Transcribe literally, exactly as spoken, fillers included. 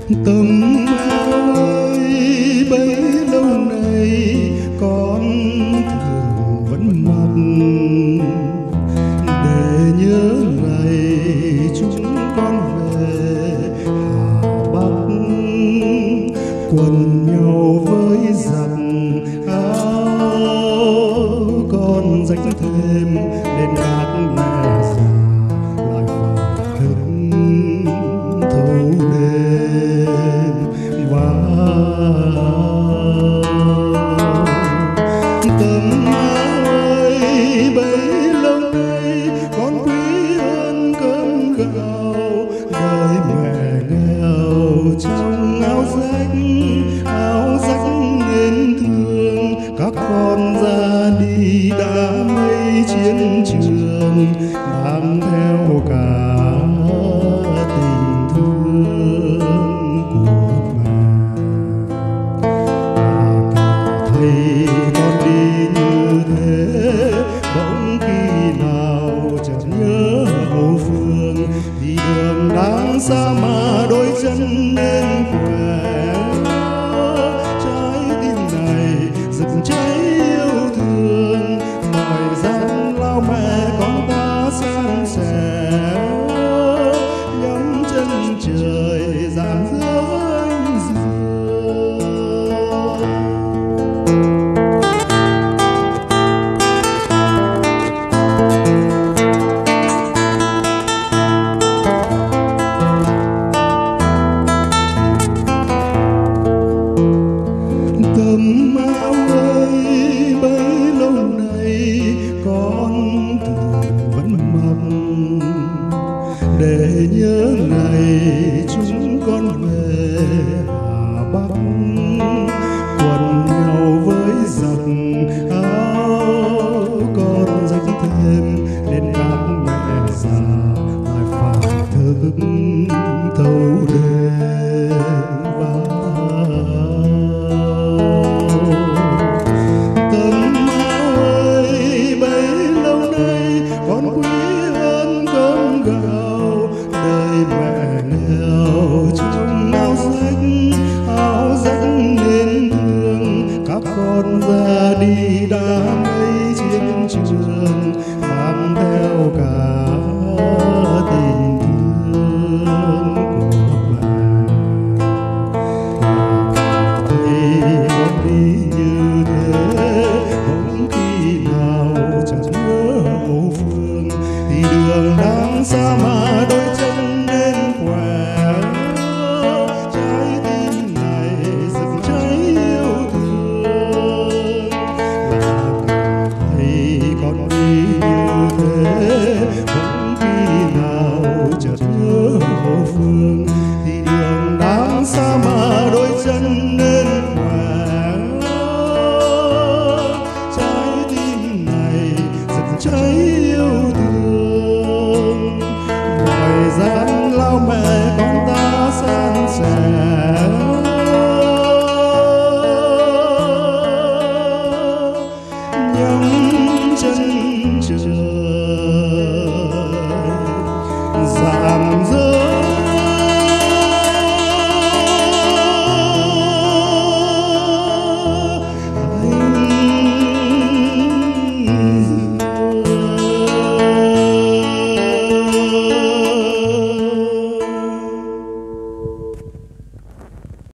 Tâm ơi bấy lâu nay con thường vẫn mong để nhớ ngày chúng con về Hà Bắc, quần nhau với giặc áo con rách thêm lên gác mẹ già lại vào thức thâu đêm vắng. Tâm ơi bấy lâu nay con quý hơn cơm gạo, đời mẹ nghèo trong áo rách áo rách nên thương. Các con ra đi đã mấy chiến trường mang theo cả tình thương của mẹ, mà cả thấy con đi như thế bỗng khi nào chợt nhớ hậu phương. Vì đường đáng xa mà đôi chân nên khỏe, trái tim này rực cháy yêu thương. Mọi gian lao mẹ con ta san sẻ, ngắm chân trời rạng rỡ